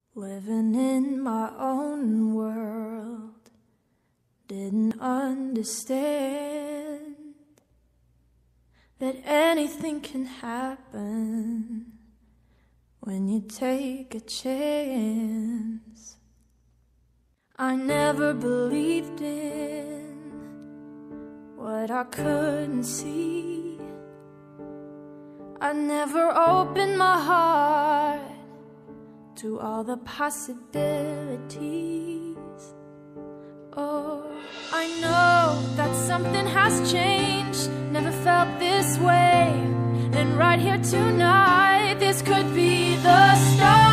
Living in my own world, didn't understand that anything can happen when you take a chance. I never believed in what I couldn't see. I never opened my heart to all the possibilities. Oh, I know that something has changed. Never felt this way. And right here tonight, this could be the start.